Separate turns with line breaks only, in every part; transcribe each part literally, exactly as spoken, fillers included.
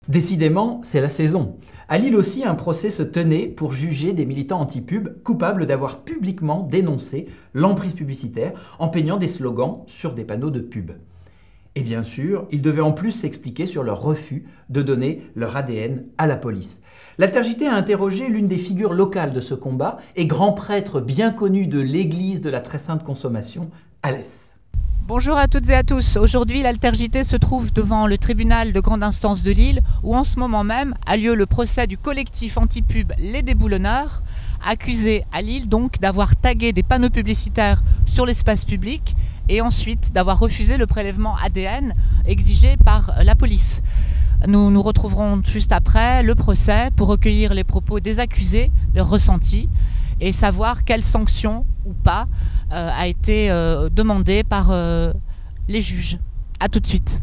Décidément, c'est la saison. À Lille aussi, un procès se tenait pour juger des militants anti-pub coupables d'avoir publiquement dénoncé l'emprise publicitaire en peignant des slogans sur des panneaux de pub. Et bien sûr, ils devaient en plus s'expliquer sur leur refus de donner leur A D N à la police. L'Altergité a interrogé l'une des figures locales de ce combat et grand prêtre bien connu de l'église de la très sainte consommation, Alès.
Bonjour à toutes et à tous. Aujourd'hui, l'Altergité se trouve devant le tribunal de grande instance de Lille où en ce moment même a lieu le procès du collectif anti-pub Les Déboulonneurs, accusé à Lille donc d'avoir tagué des panneaux publicitaires sur l'espace public et ensuite d'avoir refusé le prélèvement A D N exigé par la police. Nous nous retrouverons juste après le procès pour recueillir les propos des accusés, leurs ressentis et savoir quelle sanction ou pas euh, a été euh, demandée par euh, les juges. A tout de suite.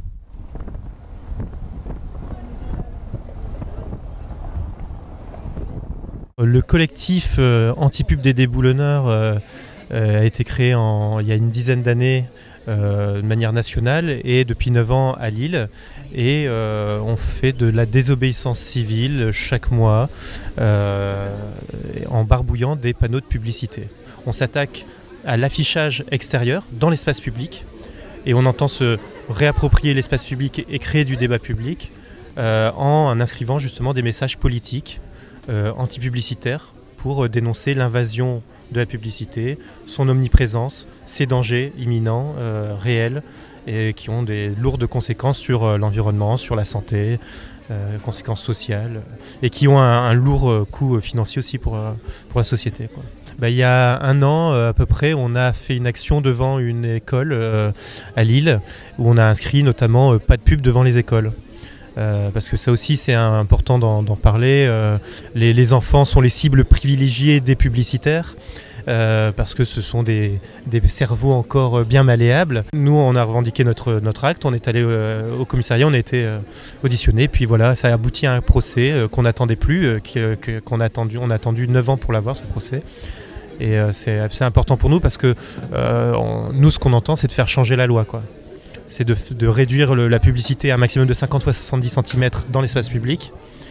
Le collectif euh, anti-pub des déboulonneurs euh, euh, a été créé en, il y a une dizaine d'années euh, de manière nationale et depuis neuf ans à Lille. Et euh, on fait de la désobéissance civile chaque mois euh, en barbouillant des panneaux de publicité. On s'attaque à l'affichage extérieur dans l'espace public et on entend se réapproprier l'espace public et créer du débat public euh, en inscrivant justement des messages politiques euh, anti-publicitaires pour dénoncer l'invasion de la publicité, son omniprésence, ses dangers imminents, euh, réels, et qui ont des lourdes conséquences sur euh, l'environnement, sur la santé, euh, conséquences sociales, et qui ont un, un lourd coût financier aussi pour, euh, pour la société, quoi. Bah, il y a un an euh, à peu près, on a fait une action devant une école euh, à Lille, où on a inscrit notamment euh, pas de pub devant les écoles. Euh, parce que ça aussi c'est important d'en parler. Euh, les, les enfants sont les cibles privilégiées des publicitaires euh, parce que ce sont des, des cerveaux encore bien malléables. Nous on a revendiqué notre, notre acte, on est allé euh, au commissariat, on a été euh, auditionné, puis voilà, ça a abouti à un procès euh, qu'on n'attendait plus, euh, qu'on a attendu, on a attendu neuf ans pour l'avoir, ce procès. Et euh, c'est important pour nous parce que euh, on, nous ce qu'on entend c'est de faire changer la loi, quoi. C'est de, de réduire le, la publicité à un maximum de cinquante fois soixante-dix centimètres dans l'espace public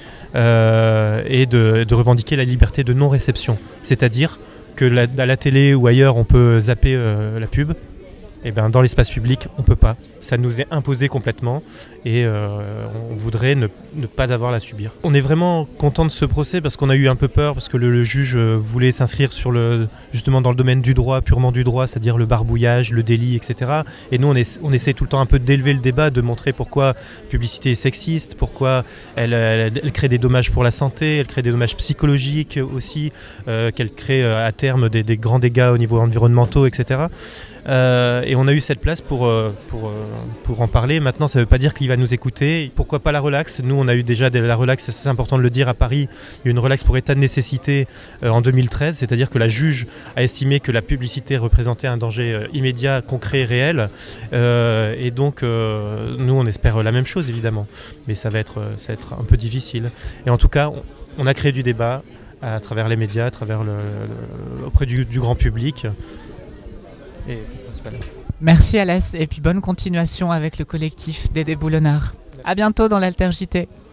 euh, et de, de revendiquer la liberté de non-réception. C'est-à-dire que la, à la télé ou ailleurs on peut zapper euh, la pub, et ben dans l'espace public on ne peut pas. Ça nous est imposé complètement et euh, on voudrait ne, ne pas avoir à la subir. On est vraiment content de ce procès parce qu'on a eu un peu peur parce que le, le juge voulait s'inscrire sur le, justement dans le domaine du droit, purement du droit, c'est-à-dire le barbouillage, le délit, et cetera. Et nous on, est, on essaie tout le temps un peu d'élever le débat, de montrer pourquoi la publicité est sexiste, pourquoi elle, elle, elle crée des dommages pour la santé, elle crée des dommages psychologiques aussi, euh, qu'elle crée à terme des, des grands dégâts au niveau environnementaux, et cetera. Euh, et on a eu cette place pour, euh, pour, euh, pour en parler. Maintenant, ça ne veut pas dire qu'il va nous écouter. Pourquoi pas la relaxe? Nous, on a eu déjà de la relaxe, c'est important de le dire, à Paris. Il y a eu une relaxe pour état de nécessité euh, en deux mille treize, c'est-à-dire que la juge a estimé que la publicité représentait un danger euh, immédiat, concret, réel. Euh, et donc, euh, nous, on espère la même chose, évidemment. Mais ça va être, ça va être un peu difficile. Et en tout cas, on, on a créé du débat à travers les médias, à travers le, le, auprès du, du grand public. Et
merci Alès et puis bonne continuation avec le collectif des Déboulonneurs. À bientôt dans l'Altergité.